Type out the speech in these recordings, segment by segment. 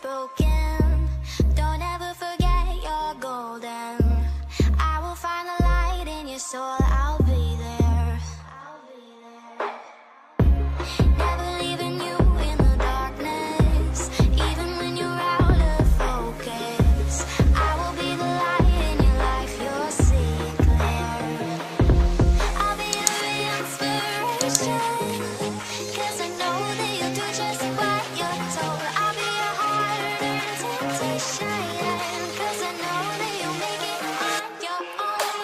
broken. Don't ever forget you're golden. I will find the light in your soul. I'll be there. Never leaving you in the darkness, even when you're out of focus. I will be the light in your life. You'll see it clear. I'll be your inspiration, 'cause I know that you'll do just what you're told. I'll be your heart and temptation, 'cause I know that you'll make it on your own.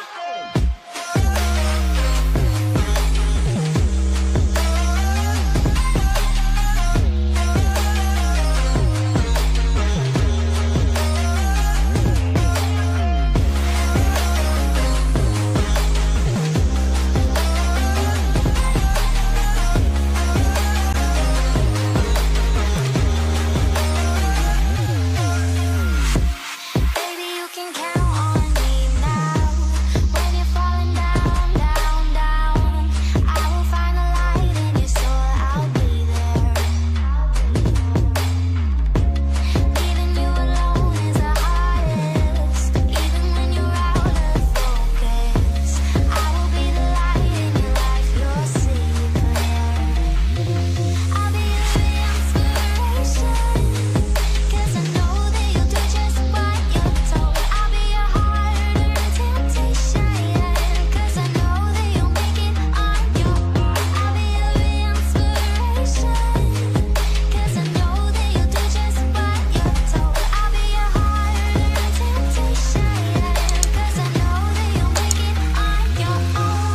Baby, you can count on me now. When you're falling down, down, down, I will find the light in your soul. I'll be there. Leaving you alone is the hardest, even when you're out of focus. I will be the light in your life. You'll see it clear. I'll be your inspiration, 'cause I know that you'll do just what you're told. I'll be your heart and temptation, 'cause I know that you'll make it on your own. I'll be your inspiration, 'cause I know that you'll do just what you're told. I'll be your heart and temptation, 'cause I know that you'll make it on your own.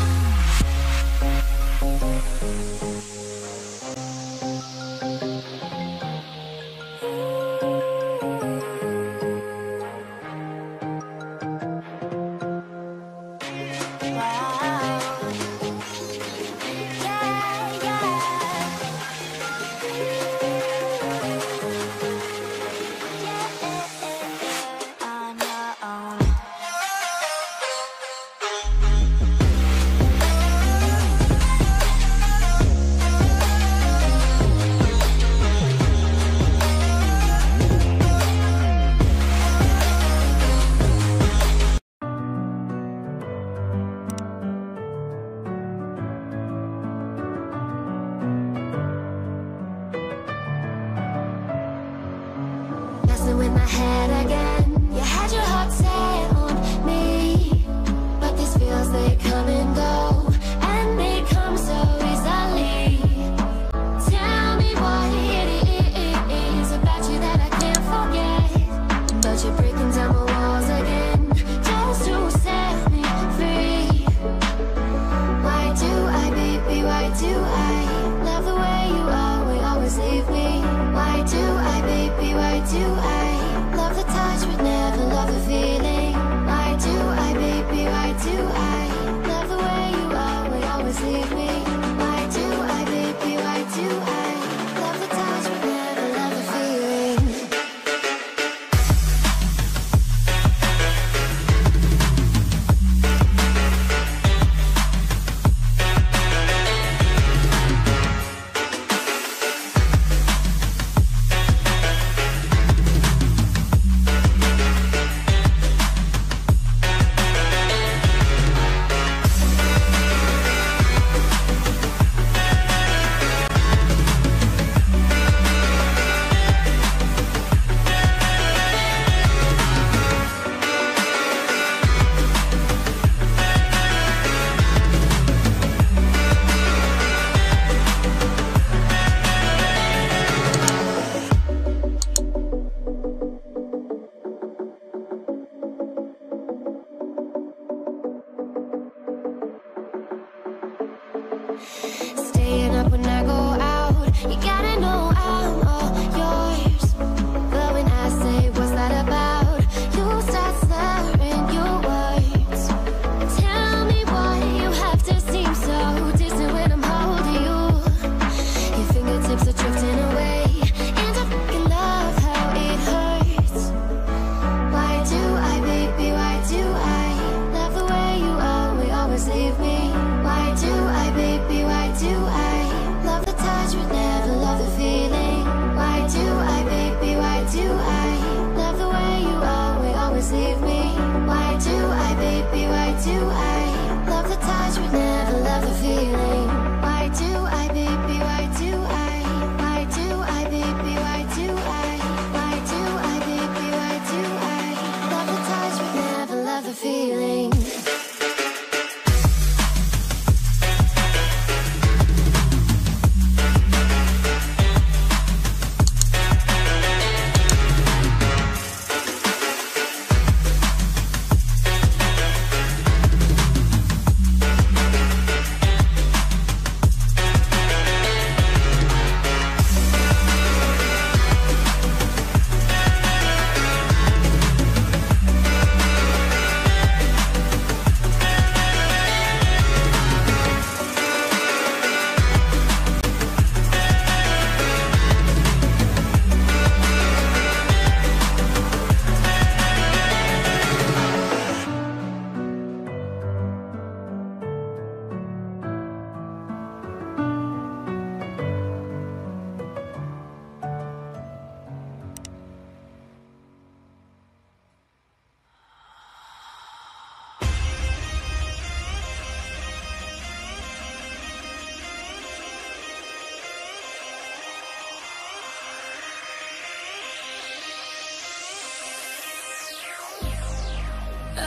Wow. Yeah, yeah. On your own. Messing with my head again. You had your heart set on me, but these feels, they come and go, and they come so easily. Tell me what it is about you that I can't forget, but you're breaking down my walls again, just to set me free. Why do I, baby, why do I love the way you always leave me? Why do I, baby, why do I love the touch but never love the feeling? Why do I, baby, why do I love the way you always leave me? Why do I, baby, why do I love the touch but never love the feeling?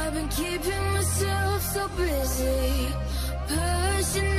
I've been keeping myself so busy, pushing